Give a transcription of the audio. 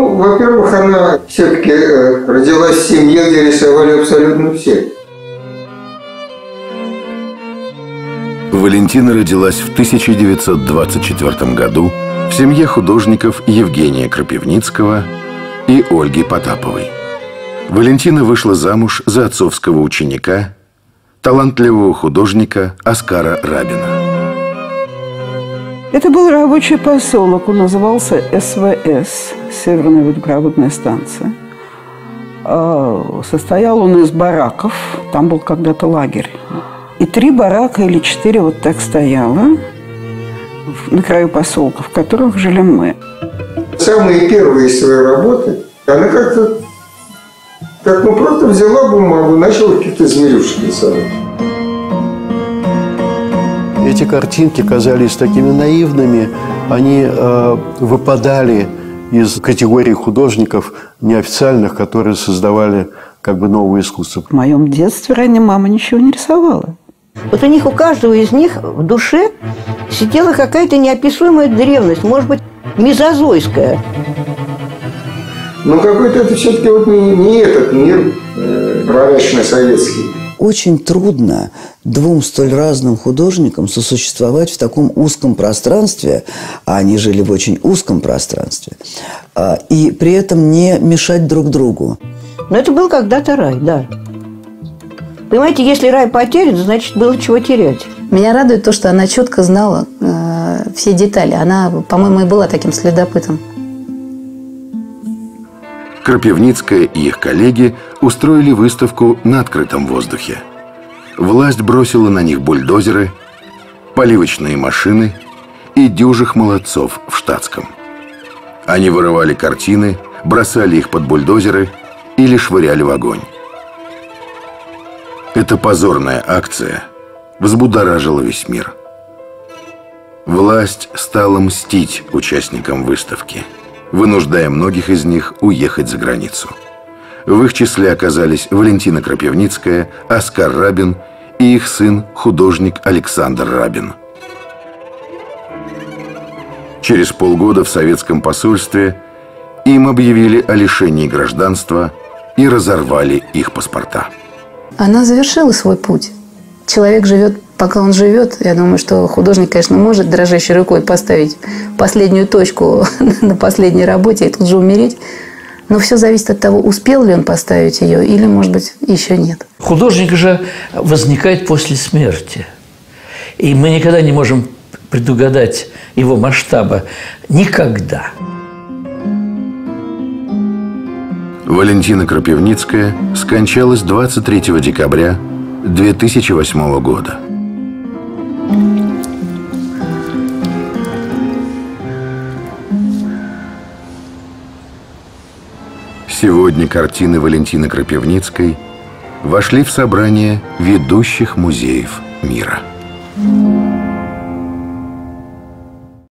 Ну, во-первых, она все-таки родилась в семье, где рисовали абсолютно все. Валентина родилась в 1924 году в семье художников Евгения Крапивницкого и Ольги Потаповой. Валентина вышла замуж за отцовского ученика, талантливого художника Оскара Рабина. Это был рабочий поселок, он назывался СВС, Северная водопроводная станция. Состоял он из бараков, там был когда-то лагерь. И 3 барака или 4 вот так стояло на краю поселка, в которых жили мы. Самые первые свои работы, она как-то, просто взяла бумагу, начала какие-то зверюшки рисовать. Эти картинки казались такими наивными, они выпадали из категории художников неофициальных, которые создавали как бы новое искусство. В моем детстве ранее мама ничего не рисовала. Вот у них, у каждого из них в душе сидела какая-то неописуемая древность, может быть, мезозойская. Но какой-то это все-таки вот не этот мир мрачно-советский. Очень трудно 2 столь разным художникам сосуществовать в таком узком пространстве, а они жили в очень узком пространстве, и при этом не мешать друг другу. Но это был когда-то рай, да. Понимаете, если рай потерян, значит, было чего терять. Меня радует то, что она четко знала все детали. Она, по-моему, и была таким следопытом. Крапивницкая и их коллеги устроили выставку на открытом воздухе. Власть бросила на них бульдозеры, поливочные машины и дюжих молодцов в штатском. Они вырывали картины, бросали их под бульдозеры или швыряли в огонь. Эта позорная акция взбудоражила весь мир. Власть стала мстить участникам выставки, вынуждая многих из них уехать за границу. В их числе оказались Валентина Крапивницкая, Оскар Рабин и их сын, художник Александр Рабин. Через полгода в советском посольстве им объявили о лишении гражданства и разорвали их паспорта. Она завершила свой путь. Человек живет, пока он живет. Я думаю, что художник, конечно, может дрожащей рукой поставить последнюю точку на последней работе и тут же умереть. Но все зависит от того, успел ли он поставить ее или, может быть, еще нет. Художник же возникает после смерти. И мы никогда не можем предугадать его масштаба. Никогда. Валентина Крапивницкая скончалась 23 декабря 2008 года. Сегодня картины Валентины Крапивницкой вошли в собрание ведущих музеев мира.